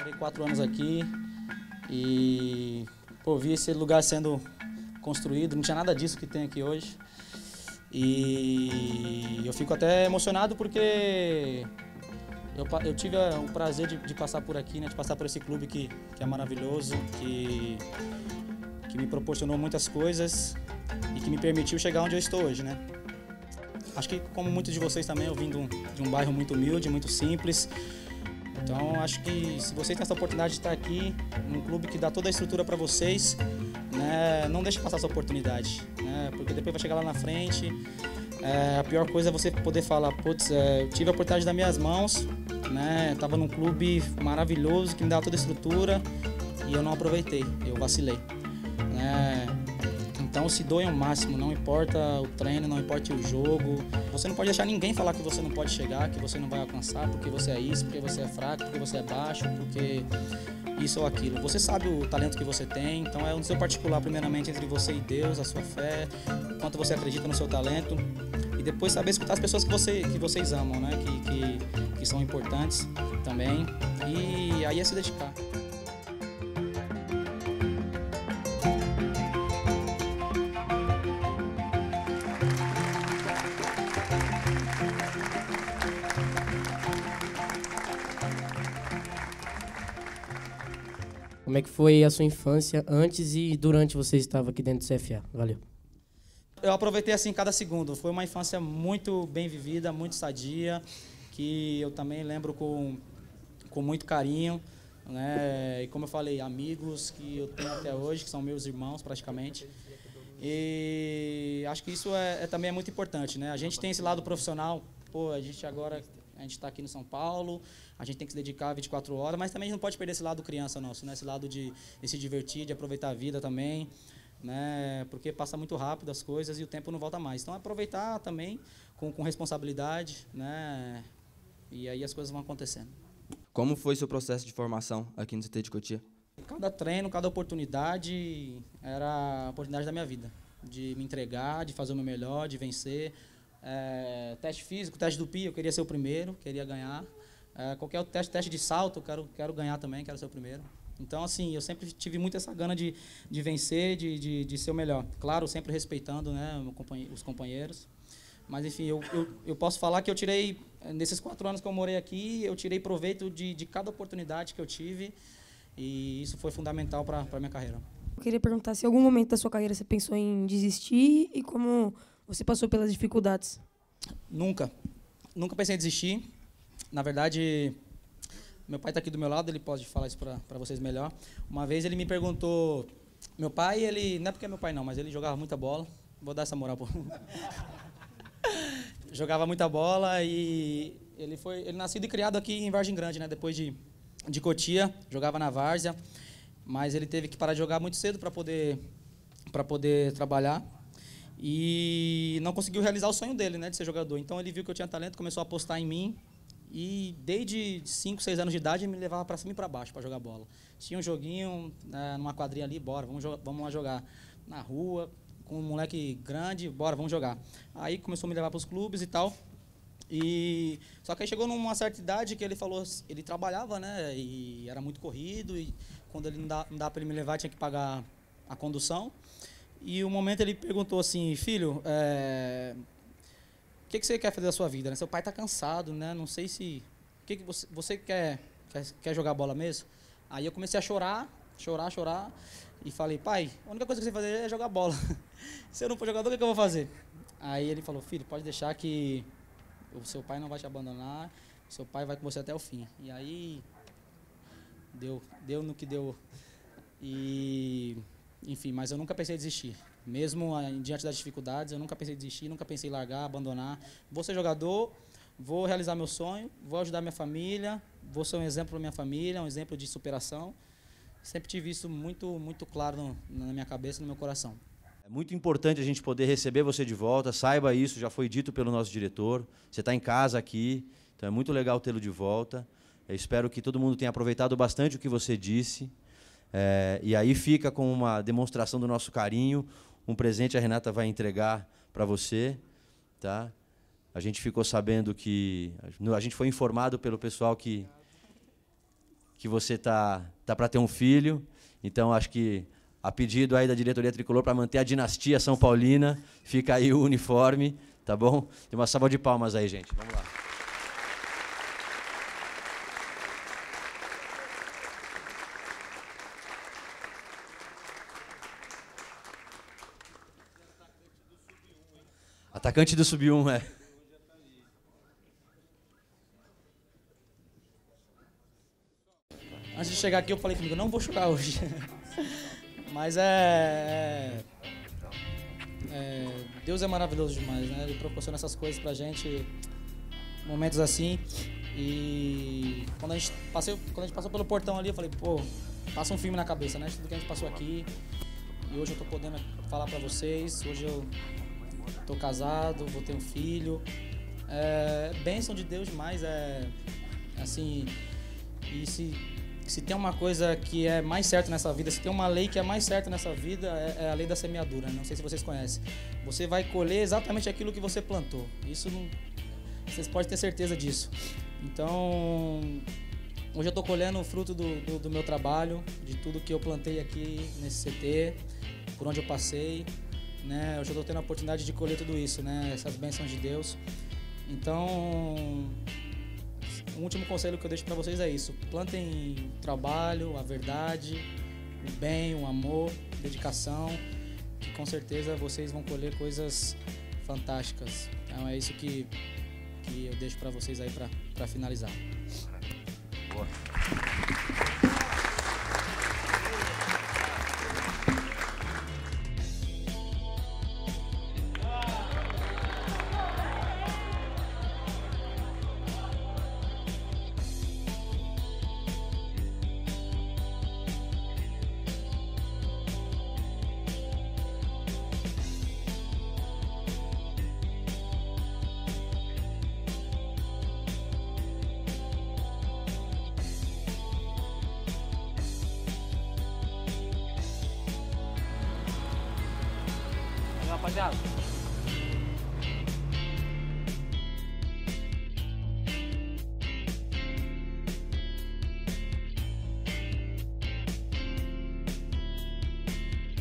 Morei 4 anos aqui e pô, vi esse lugar sendo construído, não tinha nada disso que tem aqui hoje. E eu fico até emocionado porque eu tive o prazer de passar por aqui, né, de passar por esse clube que é maravilhoso, que me proporcionou muitas coisas e que me permitiu chegar onde eu estou hoje, né? Acho que, como muitos de vocês também, eu vim de um bairro muito humilde, muito simples. Então, acho que se vocês têm essa oportunidade de estar aqui, num clube que dá toda a estrutura para vocês, né, não deixe passar essa oportunidade, né, porque depois vai chegar lá na frente. A pior coisa é você poder falar, putz, eu tive a oportunidade das minhas mãos, né, estava num clube maravilhoso que me dava toda a estrutura e eu não aproveitei, eu vacilei, né. Então se doe ao máximo, não importa o treino, não importa o jogo. Você não pode deixar ninguém falar que você não pode chegar, que você não vai alcançar, porque você é isso, porque você é fraco, porque você é baixo, porque isso ou aquilo. Você sabe o talento que você tem, então é um seu particular primeiramente entre você e Deus, a sua fé, quanto você acredita no seu talento. E depois saber escutar as pessoas que vocês amam, né? Que são importantes também. E aí é se dedicar. Como é que foi a sua infância antes e durante você estava aqui dentro do CFA? Valeu. Eu aproveitei assim cada segundo. Foi uma infância muito bem vivida, muito sadia, que eu também lembro com muito carinho, né? E como eu falei, amigos que eu tenho até hoje, que são meus irmãos praticamente. E acho que isso também é muito importante, né? A gente tem esse lado profissional, pô, a gente está aqui no São Paulo, a gente tem que se dedicar 24 horas, mas também a gente não pode perder esse lado criança nosso, né? Esse lado de se divertir, de aproveitar a vida também, né? Porque passa muito rápido as coisas e o tempo não volta mais. Então aproveitar também com responsabilidade, né? E aí as coisas vão acontecendo. Como foi seu processo de formação aqui no CT de Cotia? Cada treino, cada oportunidade era a oportunidade da minha vida, de me entregar, de fazer o meu melhor, de vencer. Teste físico, teste do PI, eu queria ser o primeiro, queria ganhar. Qualquer teste de salto, eu quero ganhar também, quero ser o primeiro. Então, assim, eu sempre tive muito essa gana de vencer, de ser o melhor. Claro, sempre respeitando, né, os companheiros. Mas, enfim, eu posso falar que eu tirei, nesses 4 anos que eu morei aqui, eu tirei proveito de cada oportunidade que eu tive. E isso foi fundamental para a minha carreira. Eu queria perguntar se em algum momento da sua carreira você pensou em desistir e como você passou pelas dificuldades. Nunca pensei em desistir. Na verdade, meu pai está aqui do meu lado, ele pode falar isso para vocês melhor. Uma vez ele me perguntou, meu pai, ele não é porque é meu pai não, mas ele jogava muita bola. Vou dar essa moral pro jogava muita bola e ele nascido e criado aqui em Vargem Grande, né? Depois de Cotia, jogava na várzea, mas ele teve que parar de jogar muito cedo para poder trabalhar e não conseguiu realizar o sonho dele, né, de ser jogador. Então ele viu que eu tinha talento, começou a apostar em mim e desde 5, 6 anos de idade ele me levava para cima e para baixo para jogar bola. Tinha um joguinho numa quadrinha ali, bora, vamos lá jogar na rua com um moleque grande, bora, vamos jogar. Aí começou a me levar para os clubes e tal. Só que aí chegou numa certa idade que ele falou, ele trabalhava, né, e era muito corrido, e quando ele não dá para ele me levar, tinha que pagar a condução. E um momento ele perguntou assim, filho, o que você quer fazer da sua vida, né? Seu pai está cansado, né? Não sei se... O que você quer jogar bola mesmo? Aí eu comecei a chorar, e falei, pai, a única coisa que você fazer é jogar bola. Se eu não for jogador, o que eu vou fazer? Aí ele falou, filho, pode deixar que o seu pai não vai te abandonar, o seu pai vai com você até o fim. E aí, deu no que deu. E, enfim, mas eu nunca pensei em desistir. Mesmo diante das dificuldades, eu nunca pensei em desistir, nunca pensei em largar, abandonar. Vou ser jogador, vou realizar meu sonho, vou ajudar minha família, vou ser um exemplo para minha família, um exemplo de superação. Sempre tive isso muito, muito claro na minha cabeça e no meu coração. É muito importante a gente poder receber você de volta, saiba isso, já foi dito pelo nosso diretor, você está em casa aqui, então é muito legal tê-lo de volta. Eu espero que todo mundo tenha aproveitado bastante o que você disse, e aí fica com uma demonstração do nosso carinho, um presente a Renata vai entregar para você, tá? A gente ficou sabendo que... A gente foi informado pelo pessoal que que você tá para ter um filho. Então, acho que, a pedido aí da diretoria tricolor, para manter a dinastia São Paulina, fica aí o uniforme, tá bom? Tem uma salva de palmas aí, gente. Vamos lá. Atacante do Sub-1, é. Antes de chegar aqui, eu falei comigo, não vou jogar hoje. Mas Deus é maravilhoso demais, né? Ele proporciona essas coisas pra gente, momentos assim. E quando a gente passou pelo portão ali, eu falei, pô, passa um filme na cabeça, né? Tudo que a gente passou aqui. E hoje eu tô podendo falar pra vocês. Hoje eu tô casado, vou ter um filho. Bênção de Deus demais, assim. E se tem uma coisa que é mais certa nessa vida, se tem uma lei que é mais certa nessa vida, é a lei da semeadura. Não sei se vocês conhecem. Você vai colher exatamente aquilo que você plantou. Isso não, vocês podem ter certeza disso. Então, hoje eu estou colhendo o fruto do meu trabalho, de tudo que eu plantei aqui nesse CT, por onde eu passei, né? Hoje eu estou tendo a oportunidade de colher tudo isso, né? Essas bênçãos de Deus. Então, o último conselho que eu deixo para vocês é isso: plantem o trabalho, a verdade, o bem, o amor, a dedicação, que com certeza vocês vão colher coisas fantásticas. Então é isso que eu deixo para vocês aí para finalizar. Boa. Rapaziada.